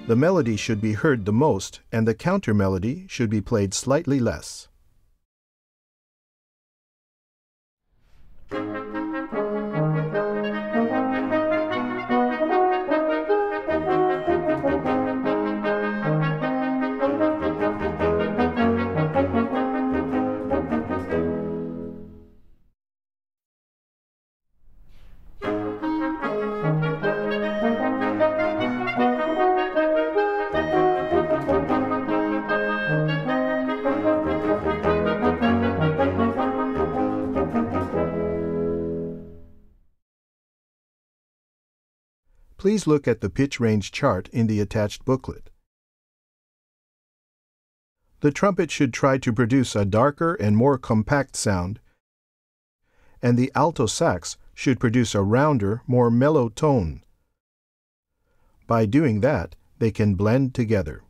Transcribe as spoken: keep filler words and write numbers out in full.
The melody should be heard the most, and the counter melody should be played slightly less. Please look at the pitch range chart in the attached booklet. The trumpet should try to produce a darker and more compact sound, and the alto sax should produce a rounder, more mellow tone. By doing that, they can blend together.